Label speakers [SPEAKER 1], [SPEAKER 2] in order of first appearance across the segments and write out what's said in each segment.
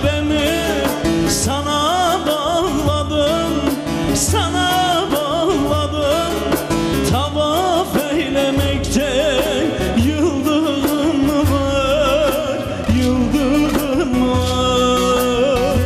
[SPEAKER 1] Kabe'mi sana bağladım, sana bağladım. Tavaf eylemekte yıldırım var, yıldırım var.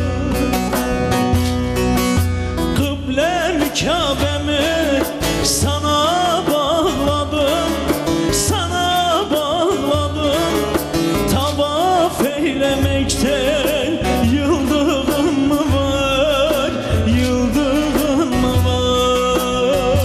[SPEAKER 1] Kıblem Kabe'mi sana bağladım, sana bağladım. Tavaf eylemekte yıldırım var, yıldırım var.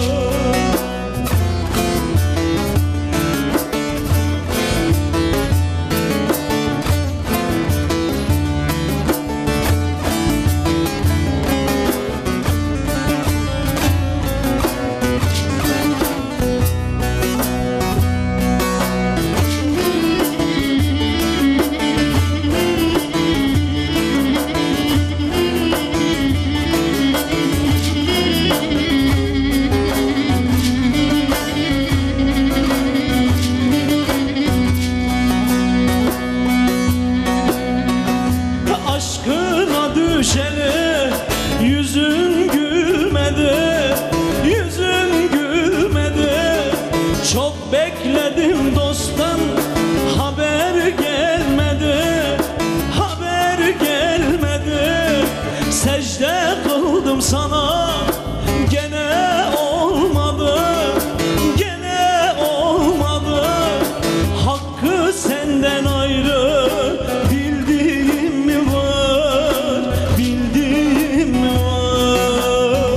[SPEAKER 1] Aşkına düşeli yüzün gülmedi, yüzün gülmedi. Çok bekledim dosttan, haber gelmedi, haber gelmedi. Secde kıldım sana, gene olmadı, gene olmadı. Hakkı senden ayrı bildiğim mi var, bildiğim mi var?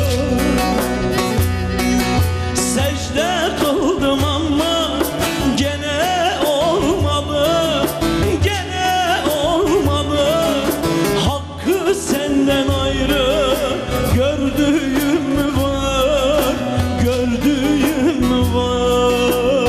[SPEAKER 1] Secde kıldım ama gene olmadı, gene olmadı. Hakkı senden ayrı gördüğüm mü var, gördüğüm mü var?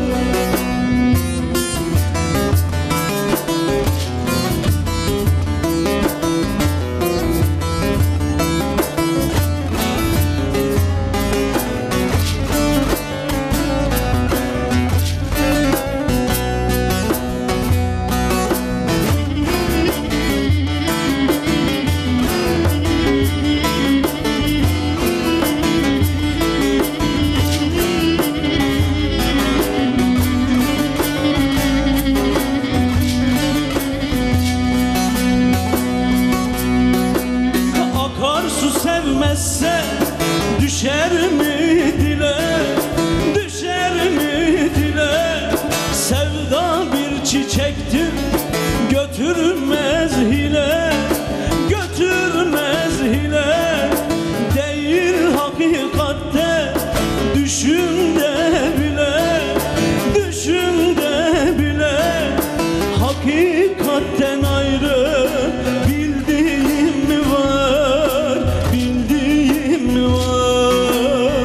[SPEAKER 1] Akarsu sevmezse düşer mi dile, düşer mi dile? Sevda bir çiçektir, götürmez hile, götürmez hile. Değil hakikatte, düşümde bile, düşümde bile. Hakikatten ayrı bildiğim mi var, bildiğim mi var?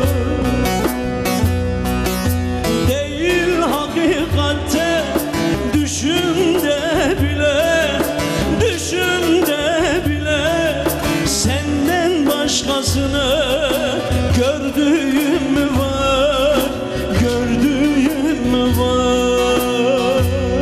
[SPEAKER 1] Değil hakikatte, düşümde bile, düşümde bile. Senden başkasını gördüğüm mü var, gördüğüm mü var?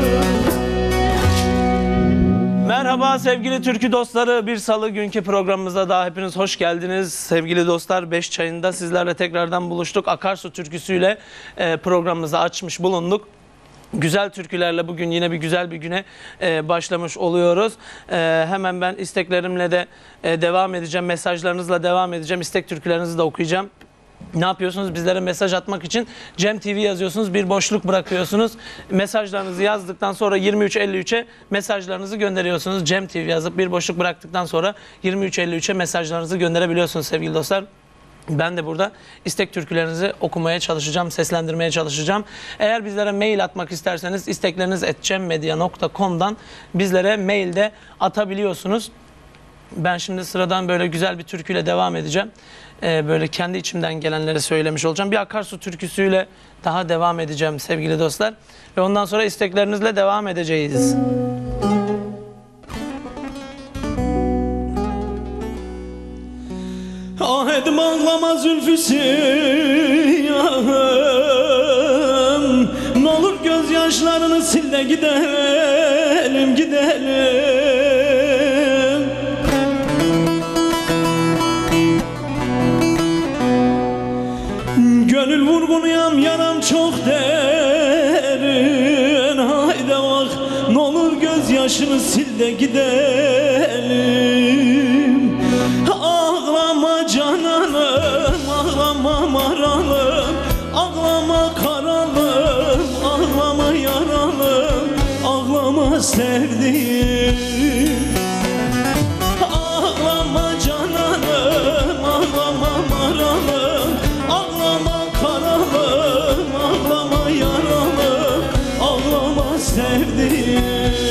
[SPEAKER 1] Merhaba sevgili türkü dostları, bir salı günkü programımıza daha hepiniz hoş geldiniz. Sevgili dostlar, 5 çayında sizlerle tekrardan buluştuk. Akarsu türküsüyle programımızı açmış bulunduk. Güzel türkülerle bugün yine bir güzel bir güne başlamış oluyoruz. Hemen ben isteklerimle de devam edeceğim, mesajlarınızla devam edeceğim. İstek türkülerinizi de okuyacağım. Ne yapıyorsunuz? Bizlere mesaj atmak için Cem TV yazıyorsunuz, bir boşluk bırakıyorsunuz. Mesajlarınızı yazdıktan sonra 23.53'e mesajlarınızı gönderiyorsunuz. Cem TV yazıp bir boşluk bıraktıktan sonra 23.53'e mesajlarınızı gönderebiliyorsunuz sevgili dostlar. Ben de burada istek türkülerinizi okumaya çalışacağım, seslendirmeye çalışacağım. Eğer bizlere mail atmak isterseniz istekleriniz@cemmedia.com'dan bizlere mailde atabiliyorsunuz. Ben şimdi sıradan böyle güzel bir türküyle devam edeceğim. Böyle kendi içimden gelenleri söylemiş olacağım. Bir akarsu türküsüyle daha devam edeceğim sevgili dostlar. Ve ondan sonra isteklerinizle devam edeceğiz. Ah edim ağlama zülfüsü yağım, n'olur gözyaşlarını sil de gidelim, gidelim.
[SPEAKER 2] gözyaşını sil de gidelim. Ağlama cananım, ağlama maralım, ağlama karalım, ağlama yaralım, ağlama sevdiğim. Ağlama cananım, ağlama maralım, ağlama karalım, ağlama yaralım, ağlama sevdiğim.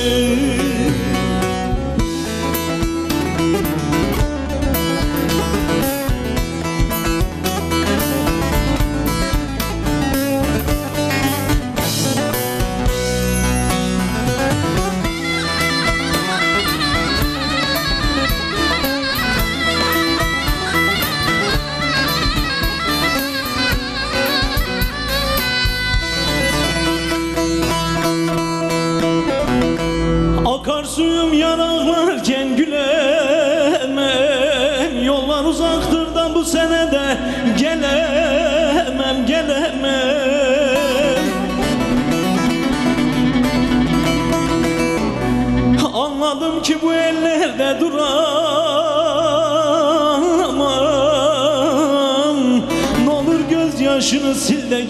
[SPEAKER 2] Akarsuyum yanaklarken gülemem, yollar uzaktır da bu senede gelemem, gelemem. Anladım ki bu ellerde duramam. N'olur gözyaşını sil de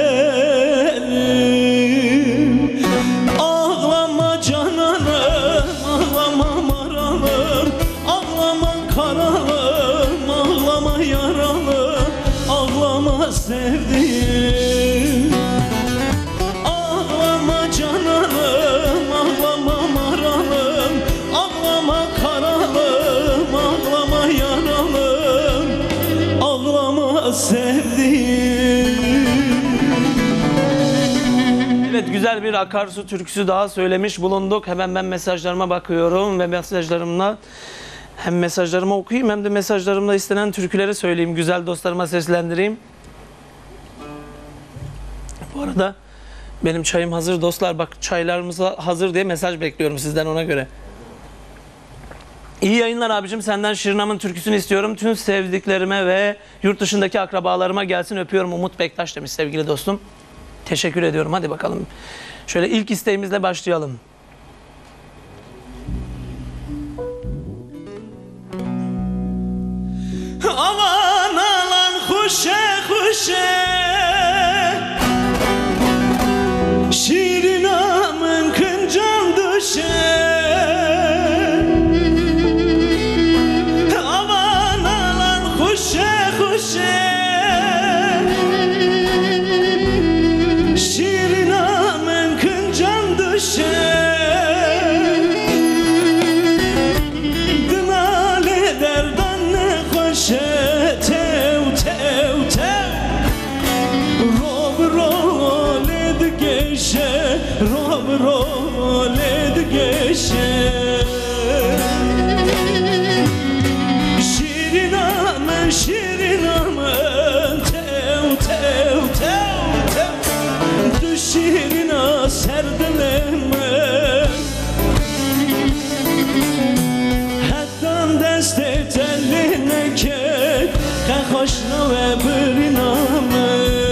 [SPEAKER 2] gidelim. Ağlama cananım, ağlama maralım, ağlama karalım, ağlama yaralım, ağlama sevdiğim. Ağlama cananım, ağlama maralım, ağlama karalım, ağlama yaralım, ağlama sevdiğim.
[SPEAKER 1] Evet, güzel bir akarsu türküsü daha söylemiş bulunduk. Hemen ben mesajlarıma bakıyorum ve mesajlarımla hem mesajlarımı okuyayım hem de mesajlarımda istenen türküleri söyleyeyim. Güzel dostlarıma seslendireyim. Bu arada benim çayım hazır dostlar. Bak, çaylarımız hazır diye mesaj bekliyorum sizden, ona göre. İyi yayınlar abicim. Senden Şirinam'ın türküsünü istiyorum. Tüm sevdiklerime ve yurt dışındaki akrabalarıma gelsin. Öpüyorum Umut Bektaş demiş sevgili dostum. Teşekkür ediyorum. Hadi bakalım. Şöyle ilk isteğimizle başlayalım.
[SPEAKER 2] Aman aman huşe huşe, Şirinamın kıncan düşe. Aman aman huşe huşe, Şirinamın kıncan düşe. Dınale derdan ne hoşe, tev tev tev. Rob rol ed geşe, rob rol ed geşe. Şirinamın şirinamın, tev tev tev tev. Düşirina serdileme, Heddan destet eline kek, Kahoşna ve biriname.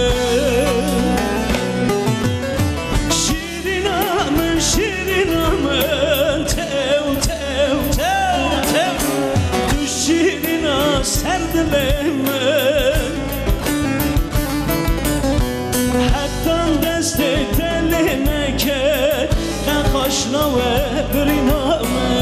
[SPEAKER 2] Şirinamın şirinamın, tev tev tev tev. Düşirina serdileme, Heddan destet eline kek, Kahoşna ve biriname.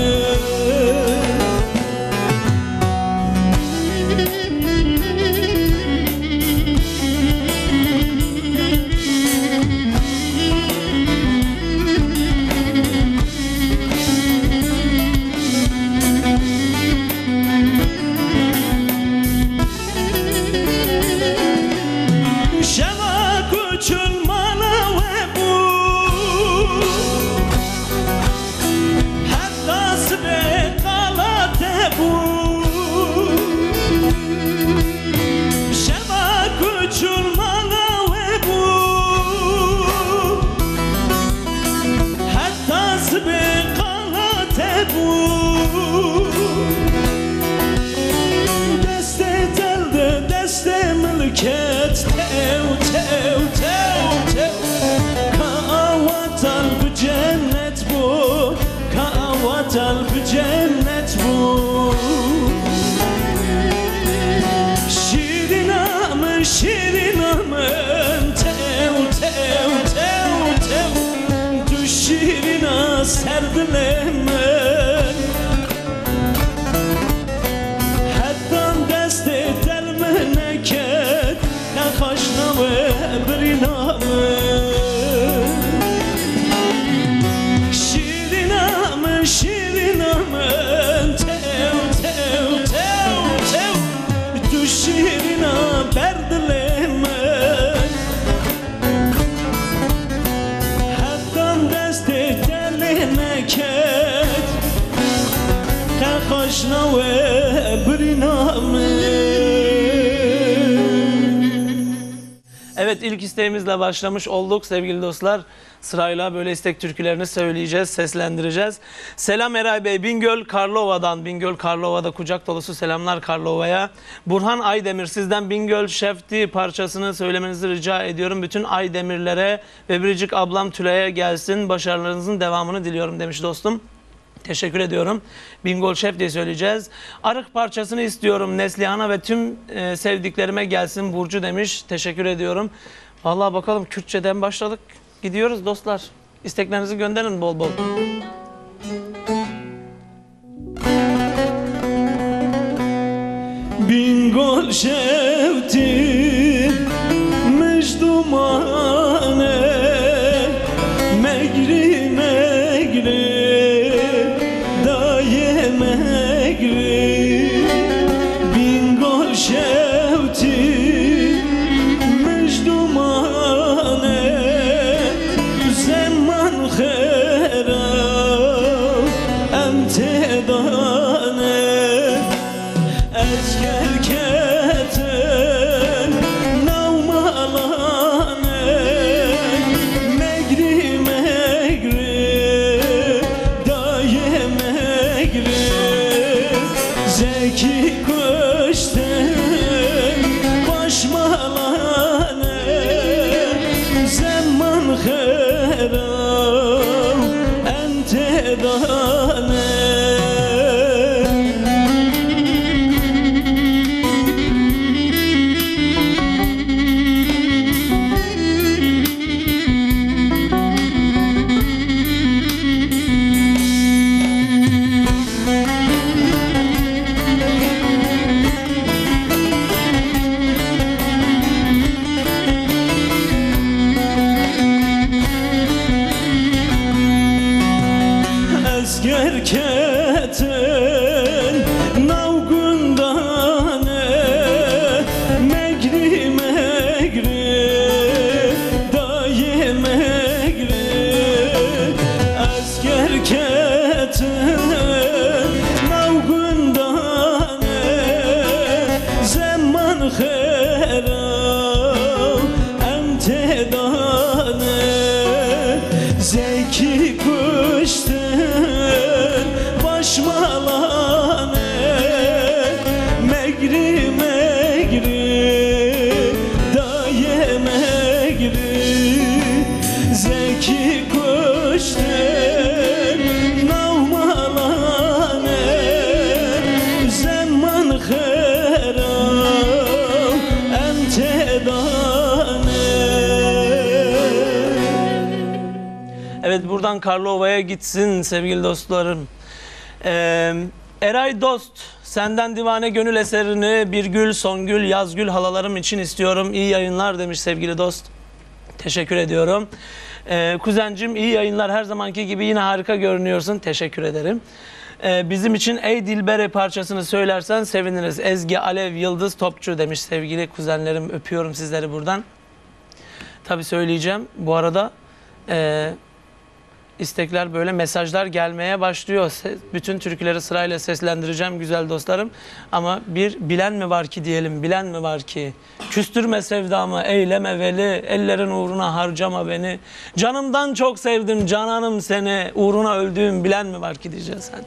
[SPEAKER 2] aşna ve briname.
[SPEAKER 1] Evet, ilk isteğimizle başlamış olduk sevgili dostlar. Sırayla böyle istek türkülerini söyleyeceğiz, seslendireceğiz. Selam Eray Bey, Bingöl Karlova'dan. Bingöl Karlova'da kucak dolusu selamlar Karlova'ya. Burhan Aydemir, sizden Bingöl Şefti parçasını söylemenizi rica ediyorum. Bütün Aydemirlere ve biricik ablam Tülay'a gelsin. Başarılarınızın devamını diliyorum demiş dostum. Teşekkür ediyorum. Bingöl Şef diye söyleyeceğiz. Arık parçasını istiyorum. Neslihan'a ve tüm sevdiklerime gelsin Burcu demiş. Teşekkür ediyorum. Vallahi bakalım, Kürtçeden başladık. Gidiyoruz dostlar. İsteklerinizi gönderin bol bol.
[SPEAKER 2] Bingöl Şefti mecdumane megri megri daye megri. Bingöl Şefti mecdumane zaman khera emtedane ezker keten navmalane megri megri daye megri zeki kuşten başmalane zaman khera entedane. Ezger keten navgundane megri megri daye megri. Ezger keten navgundane zaman khera emtedane zeki kuşten başmalane megri megri daye megri zeki kuşten navmalane zaman khera emtedane.
[SPEAKER 1] Evet, buradan Karlova'ya gitsin sevgili dostlarım. Eray Dost, senden divane gönül eserini Birgül, Songül, Yazgül halalarım için istiyorum. İyi yayınlar demiş sevgili dost. Teşekkür ediyorum. Kuzencim, iyi yayınlar, her zamanki gibi yine harika görünüyorsun. Teşekkür ederim. Bizim için Ey Dilbere parçasını söylersen seviniriz. Ezgi, Alev, Yıldız, Topçu demiş sevgili kuzenlerim. Öpüyorum sizleri buradan. Tabii söyleyeceğim. Bu arada istekler, böyle mesajlar gelmeye başlıyor. Bütün türküleri sırayla seslendireceğim güzel dostlarım. Ama bir bilen mi var ki diyelim, bilen mi var ki? Küstürme sevdamı, eyleme veli, ellerin uğruna harcama beni. Canımdan çok sevdim cananım seni, uğruna öldüğüm bilen mi var ki diyeceğiz sen.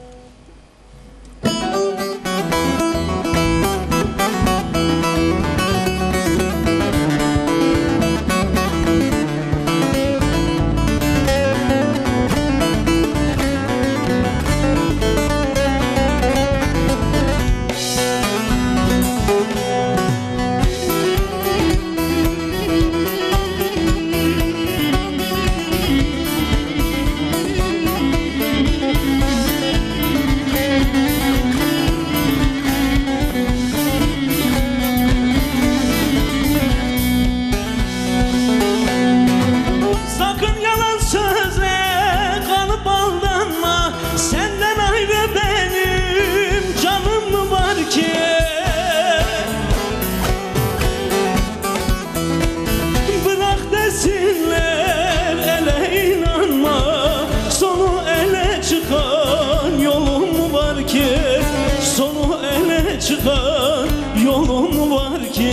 [SPEAKER 2] sonu ele çıkar yolum var ki.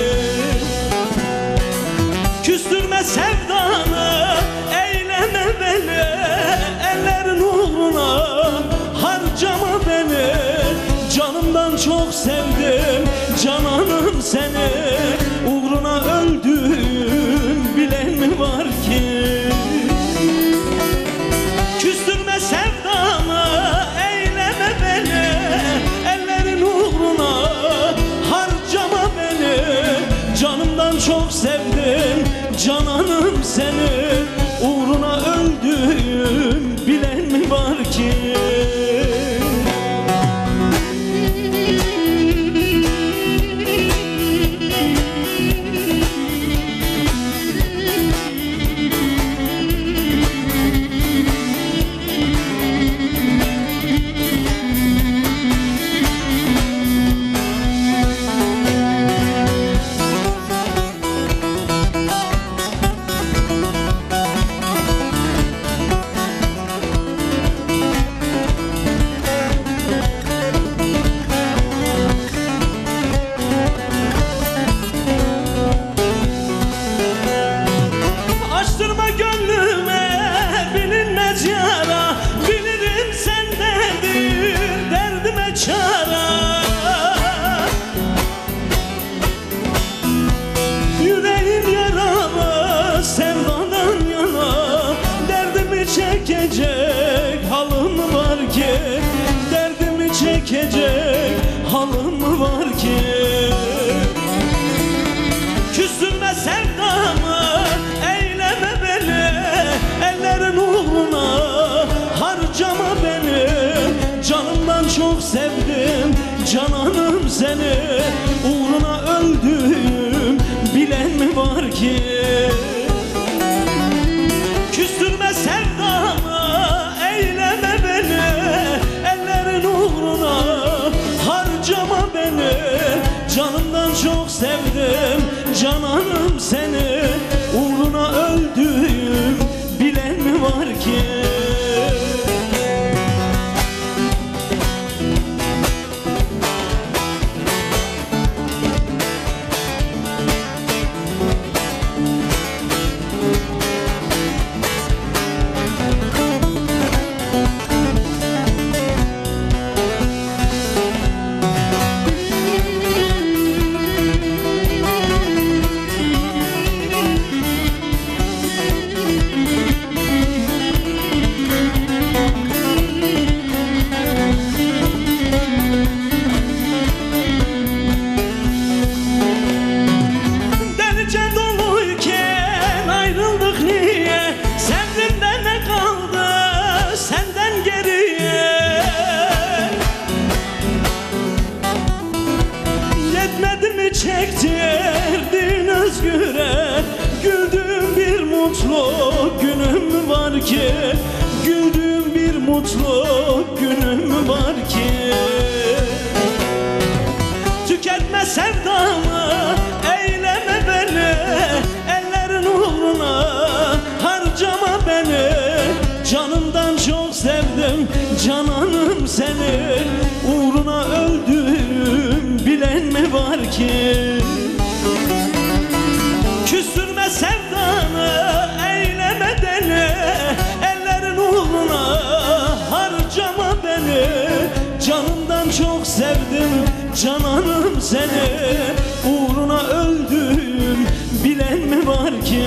[SPEAKER 2] Küstürme sevdanı, eyleme beni, ellerin uğruna harcama beni. Canımdan çok sevdim cananım seni, uğruna öldüm bilen mi var ki? Küstürme sevdanı, eyleme beni, ellerin uğruna harcama beni. Canımdan çok sevdim cananım seni, uğruna öldüm bilen mi var ki? Açtırma gönlüme bilinmez yara, bilirim sendedir derdime çara. Yüreğim yaralı sevdadan yana, derdimi çekecek halım var ki. Derdimi çekecek halım var ki. Küstürme sevdamı, eyleme beni, ellerin uğruna harcama beni. Canımdan çok sevdim cananım seni, uğruna öldüm bilen mi var ki? Küstürme sevdamı, eyleme beni, ellerin uğruna harcama beni. Canımdan çok sevdim cananım seni, uğruna öldüm bilen mi var ki? Çektirdin özgüre, güldüğüm bir mutlu günüm var ki. Güldüğüm bir mutlu günüm var ki. Tüketme sevdamı, eyleme beni, ellerin uğruna harcama beni. Canımdan çok sevdim cananım seni, uğruna öldüm bilen mi var ki? Küstürme sevdanı, eyleme beni, ellerin uğruna harcama beni. Canımdan çok sevdim cananım seni, uğruna öldüm bilen mi var ki?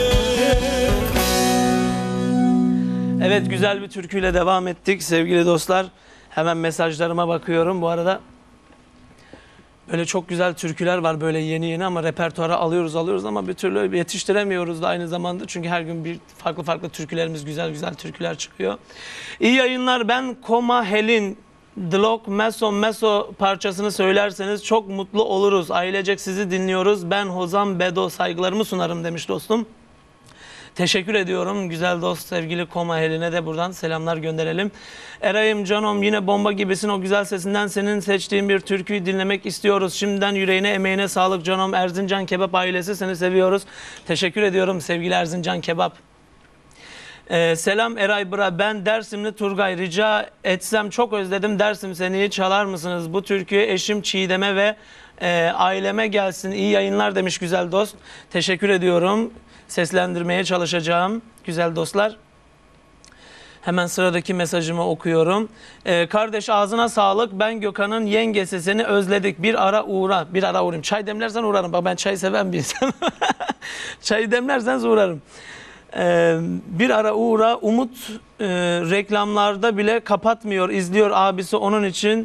[SPEAKER 1] Evet, güzel bir türküyle devam ettik sevgili dostlar. Hemen mesajlarıma bakıyorum. Bu arada böyle çok güzel türküler var böyle yeni ama repertuara alıyoruz ama bir türlü yetiştiremiyoruz da aynı zamanda. Çünkü her gün bir farklı türkülerimiz, güzel türküler çıkıyor. İyi yayınlar. Ben Koma Helin Dlok Meso parçasını söylerseniz çok mutlu oluruz. Ailecek sizi dinliyoruz. Ben Hozan Bedo, saygılarımı sunarım demiş dostum. Teşekkür ediyorum güzel dost sevgili Koma Helin'e de buradan selamlar gönderelim. Eray'ım canom, yine bomba gibisin, o güzel sesinden senin seçtiğin bir türküyü dinlemek istiyoruz. Şimdiden yüreğine emeğine sağlık canom. Erzincan Kebap ailesi, seni seviyoruz. Teşekkür ediyorum sevgili Erzincan Kebap. Selam Eray Bra, ben Dersimli Turgay, rica etsem çok özledim Dersim seni, çalar mısınız bu türküyü eşim Çiğdem'e ve aileme gelsin, iyi yayınlar demiş güzel dost. Teşekkür ediyorum, seslendirmeye çalışacağım güzel dostlar. Hemen sıradaki mesajımı okuyorum. Kardeş ağzına sağlık. Ben Gökhan'ın yengesi, seni özledik. Bir ara uğra. Bir ara uğrayayım. Çay demlersen uğrarım. Bak ben çay seven bir insanım. Çayı demlersen uğrarım. Bir ara uğra. Umut reklamlarda bile kapatmıyor. İzliyor abisi onun için.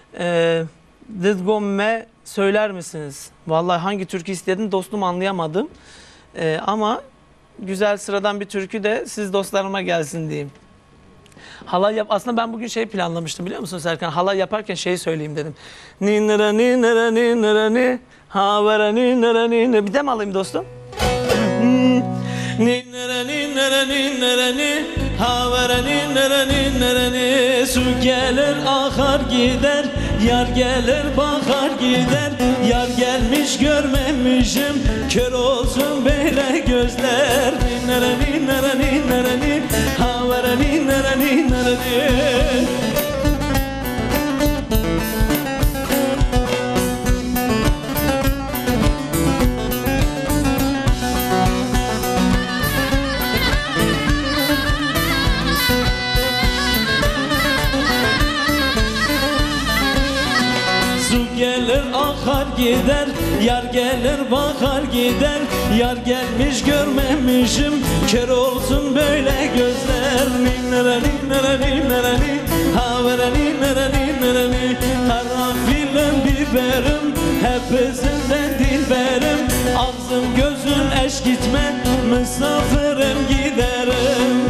[SPEAKER 1] Didgomme söyler misiniz? Vallahi hangi türkü istedin dostum anlayamadım. Ama güzel sıradan bir türkü de siz dostlarıma gelsin diyeyim. Halay yap. Aslında ben bugün şey planlamıştım biliyor musun Serkan? Halay yaparken şeyi söyleyeyim dedim. Ni nara ni nara ni nara ni ha vera ni nara ni nara. Bir de mi alayım dostum? Ni nara ni nara ni nara ni ha vera ni nara ni nara ni.
[SPEAKER 2] Su gelir akar gider, yar gelir bakar gider. Yar gelmiş görmemişim, kör olsun böyle gözler. Ninara ninara ninara ni, havara ninara ninara ni. Gelir akar gider, yar gelir bakar gider. Yar gelmiş görmemişim, kör olsun böyle gözler. Ninara ninara ninara ni, havara ninara ninara ni. Karanfilim biberim, hepsinden dilberim. Ağzım gözüm eş gitme, misafirim giderim.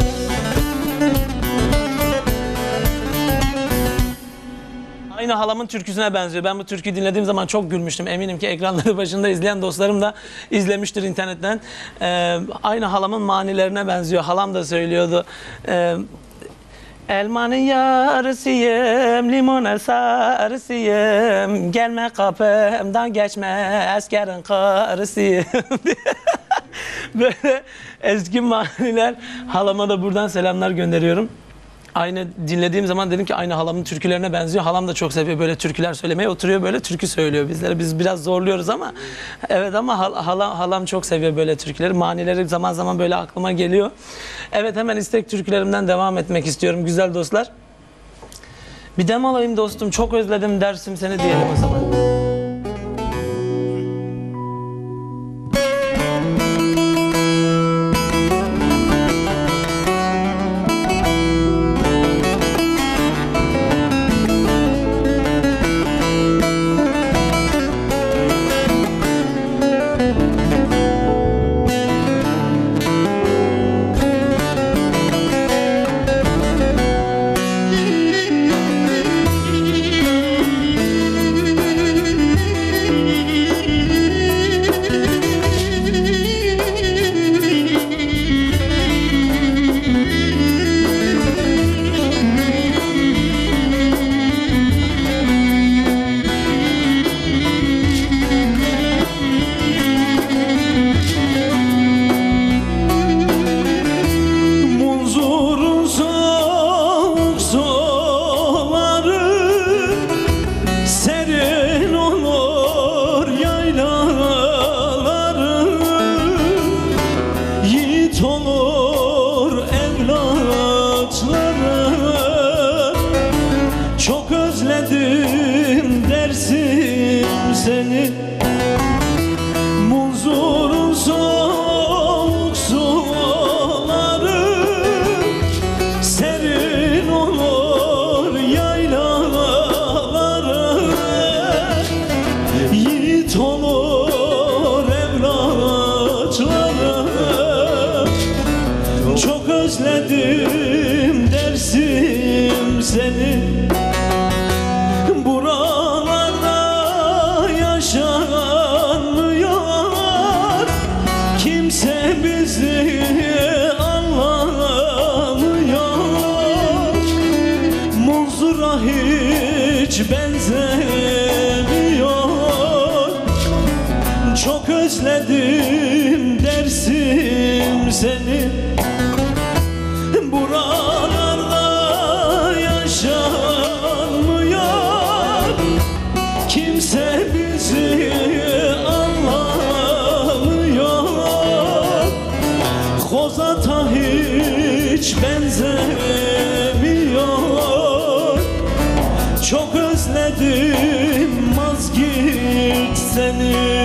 [SPEAKER 1] Aynı halamın türküsüne benziyor. Ben bu türküyü dinlediğim zaman çok gülmüştüm. Eminim ki ekranları başında izleyen dostlarım da izlemiştir internetten. Aynı halamın manilerine benziyor. Halam da söylüyordu. Elmanın yarısıyım, limonun sarısıyım. Gelme kapımdan geçme, askerin karısıyım. Böyle eski maniler. Halama da buradan selamlar gönderiyorum. Aynı dinlediğim zaman dedim ki aynı halamın türkülerine benziyor. Halam da çok seviyor böyle türküler söylemeyi. Oturuyor böyle türkü söylüyor bizlere. Biz biraz zorluyoruz ama evet, ama halam çok seviyor böyle türküleri. Manileri zaman zaman böyle aklıma geliyor. Evet, hemen istek türkülerimden devam etmek istiyorum güzel dostlar. Bir dem alayım dostum. Çok özledim Dersim seni diyelim o zaman.
[SPEAKER 2] seni. Munzurun soğuk suları serin olur yaylaları. Yiğit olur evlatları. Çok özledim Dersim seni. Yaşanmıyor, kimse bizi anlamıyor. Munzura hiç benzemiyor. Çok özledim Dersim seni. kimse bizi anlamıyor. Kozata hiç benzemiyor. Çok özledim Mazgirt seni.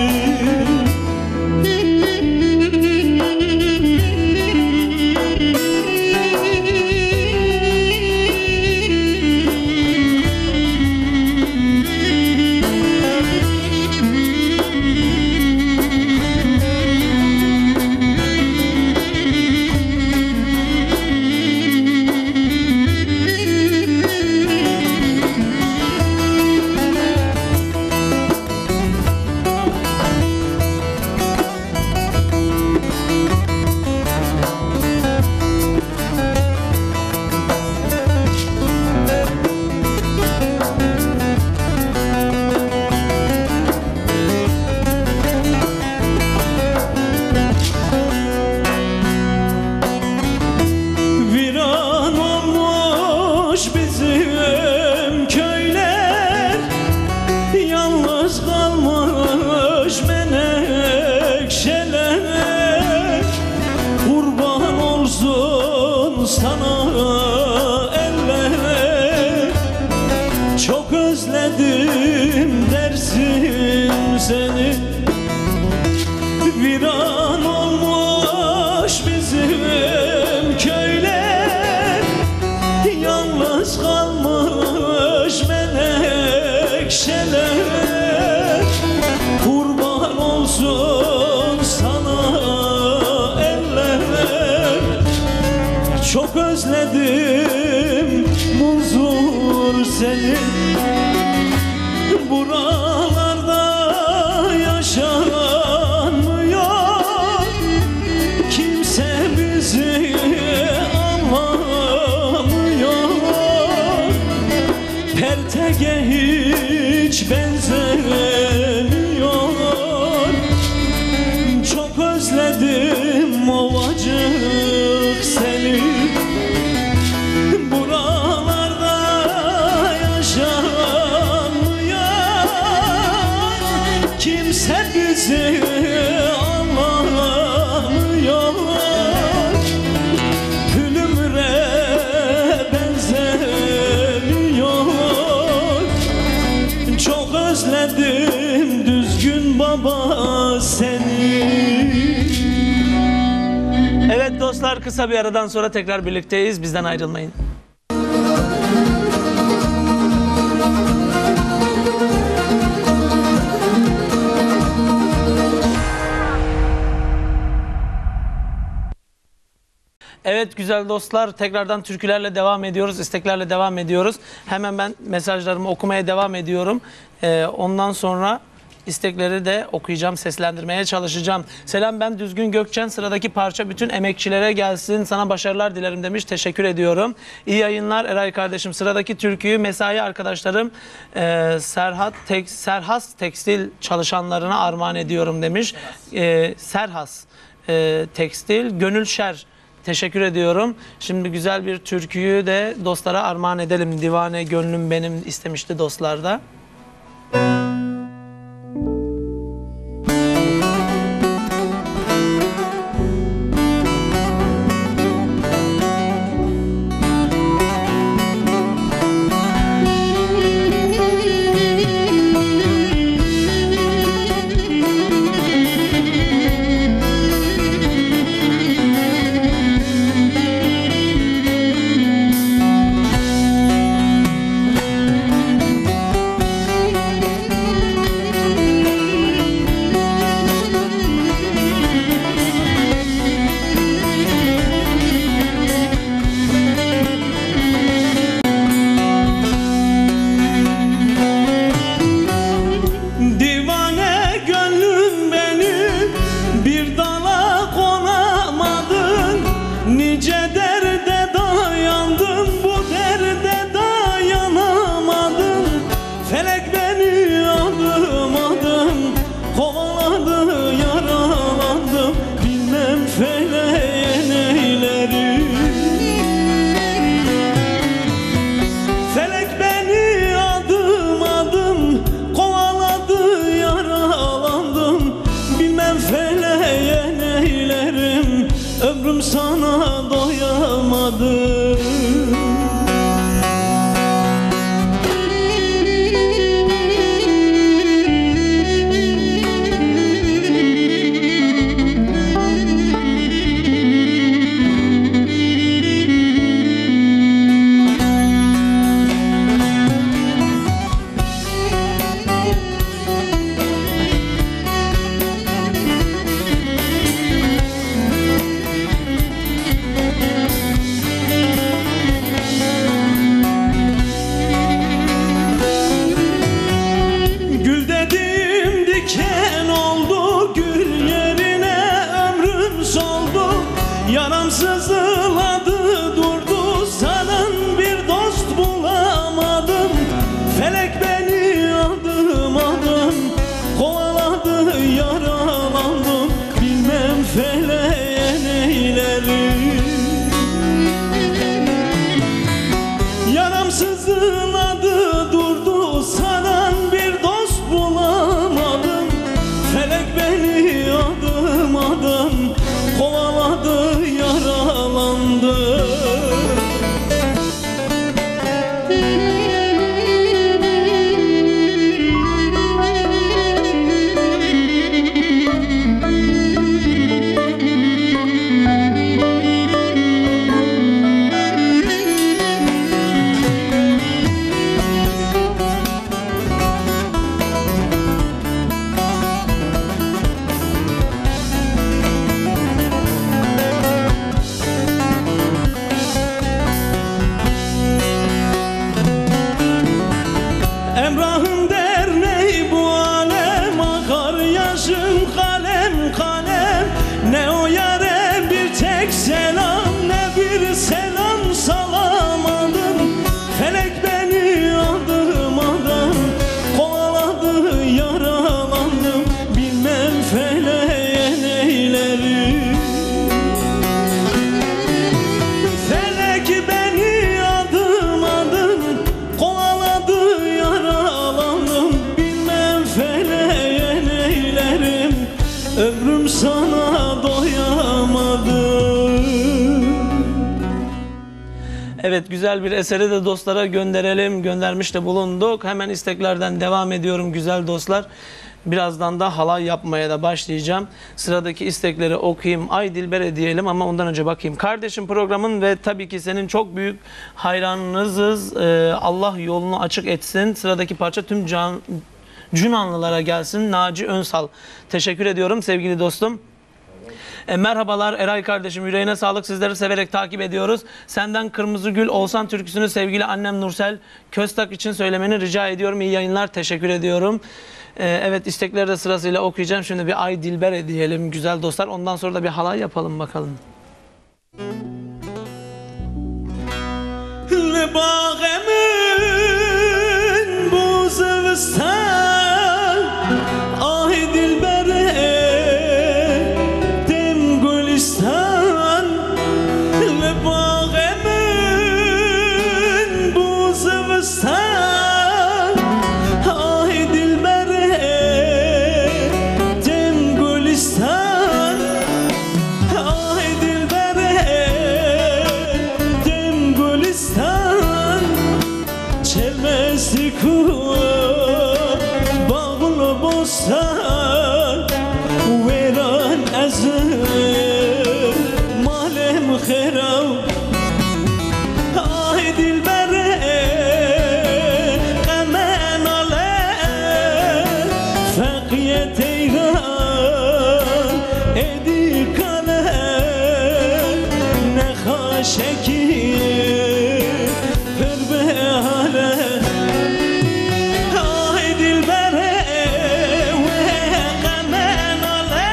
[SPEAKER 2] Çok özledim Munzur seni. Buralarda yaşanmıyor. Kimse bizi anlamıyor. Pertege hiç benzemiyor. Çok özledim Ovacık seni. Buralarda yaşanmıyor. Kimse bizi anlamıyor. Gülümre benzemiyor. Çok özledim düzgün baba seni.
[SPEAKER 1] Evet dostlar, kısa bir aradan sonra tekrar birlikteyiz. Bizden ayrılmayın. Evet güzel dostlar, tekrardan türkülerle devam ediyoruz, isteklerle devam ediyoruz. Hemen ben mesajlarımı okumaya devam ediyorum. Ondan sonra istekleri de okuyacağım, seslendirmeye çalışacağım. Selam, ben Düzgün Gökçen. Sıradaki parça bütün emekçilere gelsin. Sana başarılar dilerim demiş. Teşekkür ediyorum. İyi yayınlar Eray kardeşim. Sıradaki türküyü mesai arkadaşlarım Serhas Tekstil çalışanlarına armağan ediyorum demiş. Serhas Tekstil Gönül Şer. Teşekkür ediyorum. Şimdi güzel bir türküyü de dostlara armağan edelim. Divane Gönlüm Benim istemişti dostlar da.
[SPEAKER 2] diken oldu, gül yerine ömrüm soldu. Yaram sızladı durdu, sanan bir dost bulamadım. Felek beni adım adım kovaladı, yaralandım. Bilmem feleğe neylerim. Yaram sızladı durdu, sanan bir dost bulamadım. Felek beni adım adım kovaladı, yaralandı. Emrah'ın derneği bu alem, akar yaşım kalem kalem. Ne o yare bir tek selam, ne bir selam salamadım. Felek beni adım adım kovaladı, yaralandım. Bilmem feleğe neylerim. Felek beni adım adım kovaladı, yaralandım. Bilmem feleğe neylerim. Ömrüm sana doyamadım.
[SPEAKER 1] Evet, güzel bir eseri de dostlara gönderelim. Göndermiş de bulunduk. Hemen isteklerden devam ediyorum güzel dostlar. Birazdan da halay yapmaya da başlayacağım. Sıradaki istekleri okuyayım. Ay Dilber'e diyelim ama ondan önce bakayım. Kardeşim programın ve tabii ki senin çok büyük hayranınızız. Allah yolunu açık etsin. Sıradaki parça tüm Cunanlılara gelsin. Naci Önsal. Teşekkür ediyorum sevgili dostum. Merhabalar Eray kardeşim, yüreğine sağlık, sizleri severek takip ediyoruz. Senden Kırmızı Gül Olsan türküsünü sevgili annem Nursel Köstak için söylemeni rica ediyorum. İyi yayınlar, teşekkür ediyorum. Evet, istekleri de sırasıyla okuyacağım. Şimdi bir Ay Dilber diyelim güzel dostlar. Ondan sonra da bir halay yapalım bakalım.
[SPEAKER 2] Bağımın bu zıvıstan, ay Dilber'e dem gülistan. Bağımın bu zıvıstan, ay Dilber'e dem gülistan. Ay Dilber'e dem gülistan. Çelmesi kuva bağlı bostan, veran azı malem kherav. Ay Dilber'e emen ale fakiyet eyran edi kale. Ne haşeki perbe hale. Ay Dilber'e ve emen ale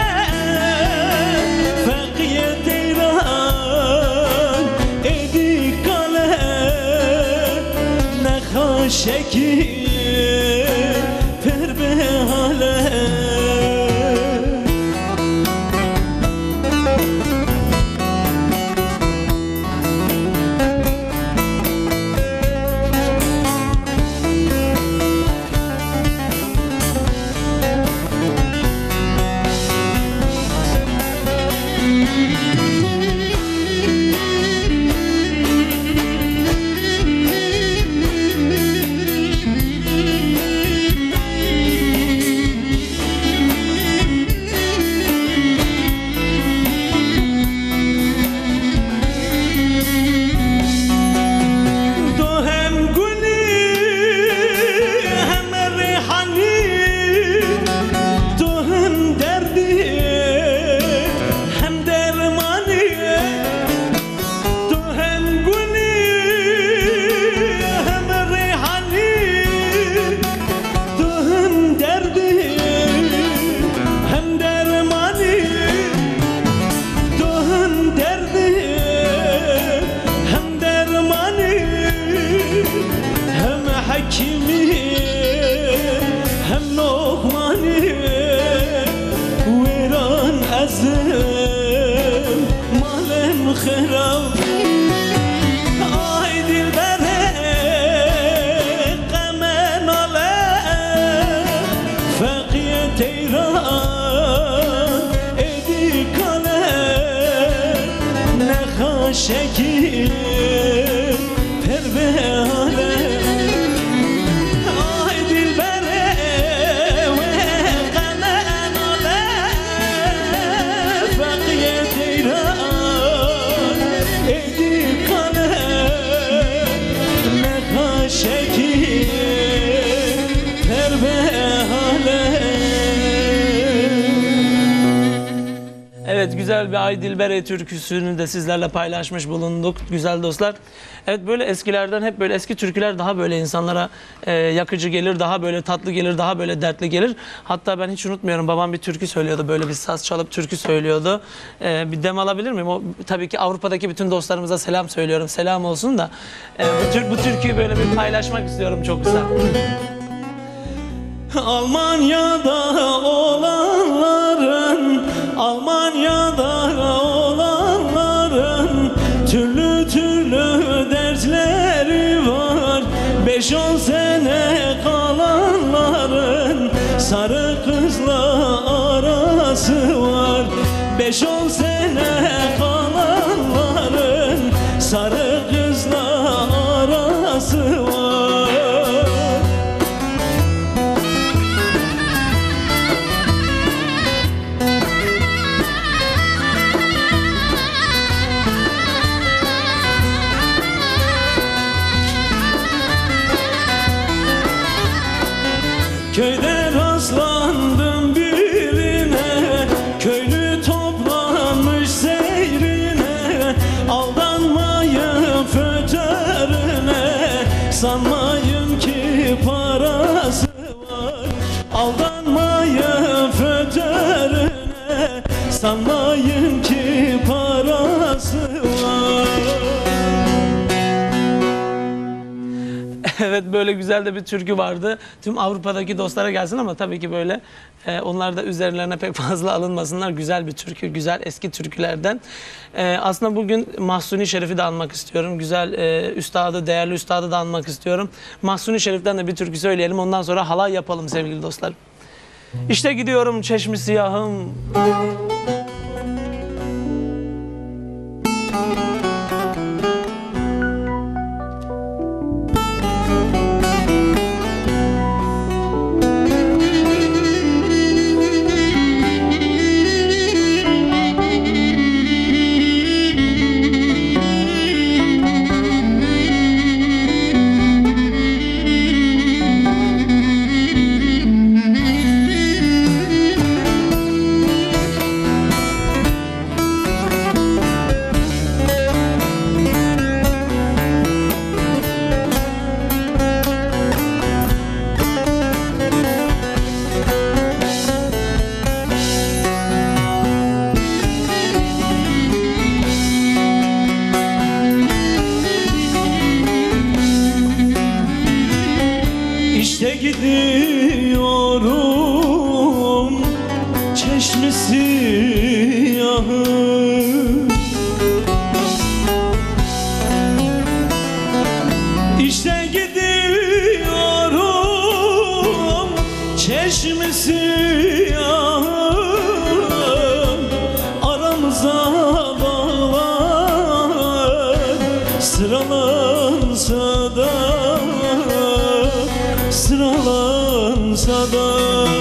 [SPEAKER 2] fakiyet eyran edi kale. Ne haşeki perbe hale. şekil pervane ay dilbere ve kamen ale fakiye ceyran edip kale meka şekil pervane.
[SPEAKER 1] Evet, güzel bir Ay Dilbere türküsünü de sizlerle paylaşmış bulunduk güzel dostlar. Evet, böyle eskilerden hep böyle eski türküler daha böyle insanlara yakıcı gelir, daha böyle tatlı gelir, daha böyle dertli gelir. Hatta ben hiç unutmuyorum, babam bir türkü söylüyordu, böyle bir saz çalıp türkü söylüyordu. Bir dem alabilir miyim? O, tabii ki Avrupa'daki bütün dostlarımıza selam söylüyorum, selam olsun da bu türküyü böyle bir paylaşmak istiyorum çok kısa.
[SPEAKER 2] Almanya'da olanların türlü türlü dertleri var. 5-10 sene kalanların sarı kızla arası var. 5-10 sene kalanların sarı kızla arası var. Köyde rastlandım birine, köylü toplanmış seyrine. Aldanmayın fötörüne, sanmayın ki parası var. Aldanmayın fötörüne, sanmayın ki parası var.
[SPEAKER 1] Evet, böyle güzel de bir türkü vardı. Tüm Avrupa'daki dostlara gelsin ama tabii ki böyle onlar da üzerlerine pek fazla alınmasınlar. Güzel bir türkü, güzel eski türkülerden. Aslında bugün Mahsuni Şerif'i de anmak istiyorum. Güzel üstadı, değerli üstadı da anmak istiyorum. Mahsuni Şerif'ten de bir türkü söyleyelim. Ondan sonra halay yapalım sevgili dostlar. İşte gidiyorum Çeşmi Siyahım.
[SPEAKER 2] İşte gidiyorum Çeşmi Siyahım. İşte gidiyorum Çeşmi Siyahım. Aramıza dağlar sıralansa da, sıralansa da,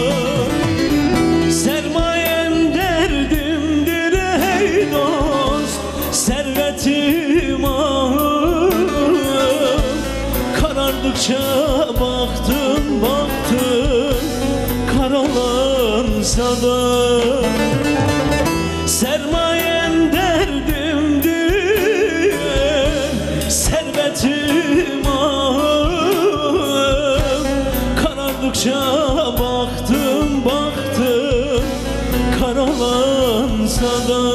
[SPEAKER 2] sermayem derdimdir ey dost, servetim ahım. Karardıkça baktım baktım, karalansa da, sermayem derdimdir, servetim ahım. Karardıkça baktım baktım, karalansa da.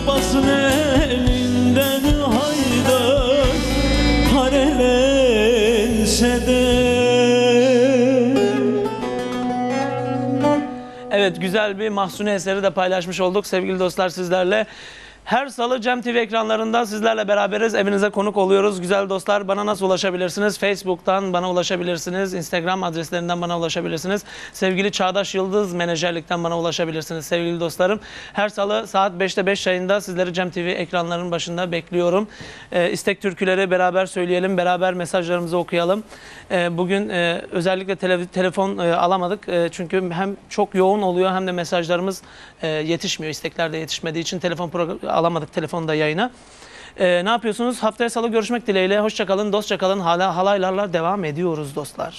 [SPEAKER 2] babasının elinden haydar harelense de.
[SPEAKER 1] Evet, güzel bir Mahsuni eseri de paylaşmış olduk sevgili dostlar sizlerle. Her salı Cem TV ekranlarından sizlerle beraberiz. Evinize konuk oluyoruz. Güzel dostlar, bana nasıl ulaşabilirsiniz? Facebook'tan bana ulaşabilirsiniz. Instagram adreslerinden bana ulaşabilirsiniz. Sevgili Çağdaş Yıldız menajerlikten bana ulaşabilirsiniz sevgili dostlarım. Her salı saat 5'te 5 yayında sizleri Cem TV ekranlarının başında bekliyorum. İstek türküleri beraber söyleyelim, beraber mesajlarımızı okuyalım. Bugün özellikle telefon alamadık. Çünkü hem çok yoğun oluyor hem de mesajlarımız yetişmiyor. İstekler de yetişmediği için alamadık telefonu da yayına. Ne yapıyorsunuz? Haftaya salı görüşmek dileğiyle. Hoşça kalın, dostça kalın. Hala halaylarla devam ediyoruz dostlar.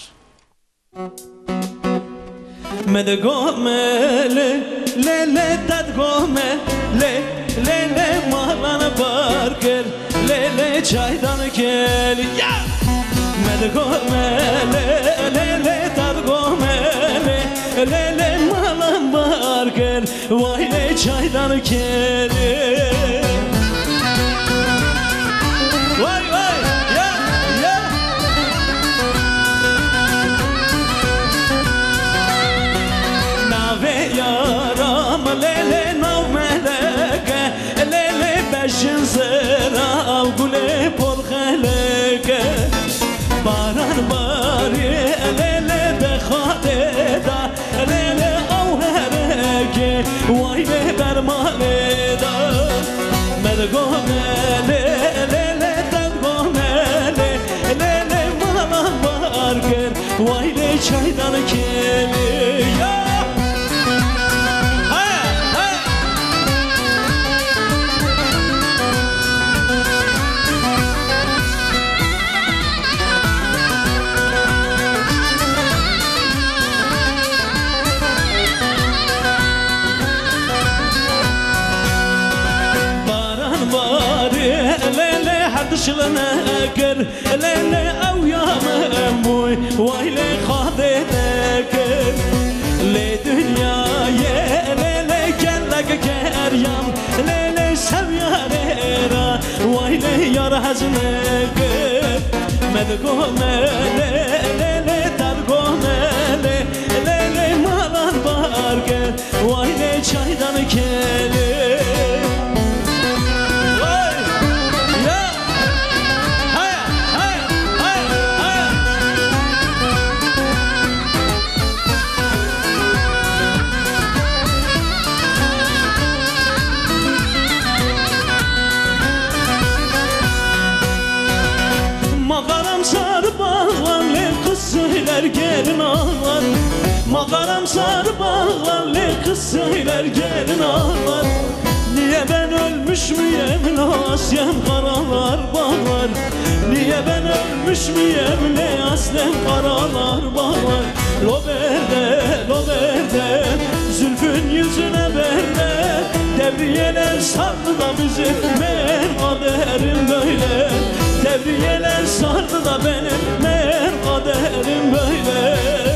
[SPEAKER 2] Mede gome le le le tad gome le le le malana barker le le çaydan gel ya Mede gome le le le tad gome le le le malan barker vay le çaydan gel vay vay ya ya Nave yaram lele nav meleke lele beşin zera al gule por kheleke baran bari lele bekhade da lele av hereke vay le bermale da mergo mele lele tango mele lele malan barker vay le çaydan keli ya Dışılına gır lele av yamemuy vay le khade gır le dünyaya lele kellek keryam lele sevyarera vay le yar hazne gır medgo mele lele targo mele lele malan barger vay le çaydan kele gelin ağlar Mağaram sarı bağlar le kız söyler gelin ağlar Niye ben ölmüş müyem la asyem karalar bağlar Niye ben ölmüş müyem le aslem karalar bağlar Lo berde zülfün yüzüne berde Devriyeler sardı da bizi meğer kaderim böyle Devriyeler sardı da benim meğer kaderim böyle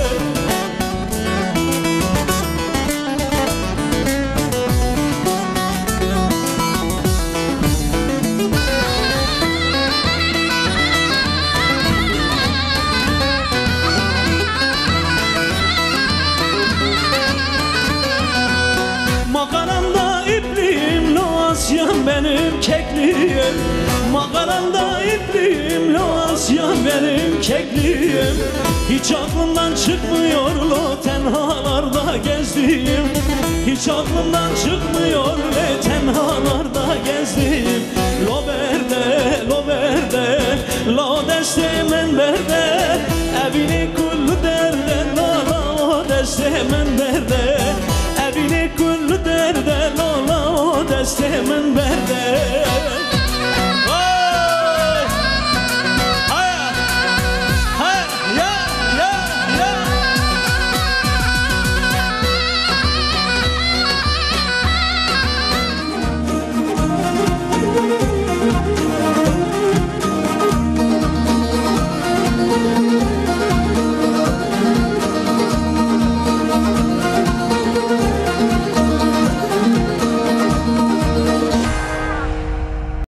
[SPEAKER 2] Mağaramda ipliğim loasyan benim kekliğim Mağaramda ipliğim loasyan benim kekliğim Hiç aklımdan çıkmıyor lo tenhalarda gezdiğim Hiç aklımdan çıkmıyor le tenhalarda gezdiğim Lo berde lo destemen berde Evini kullu derde lo destemen berde Evini kullu derde lo destemen berde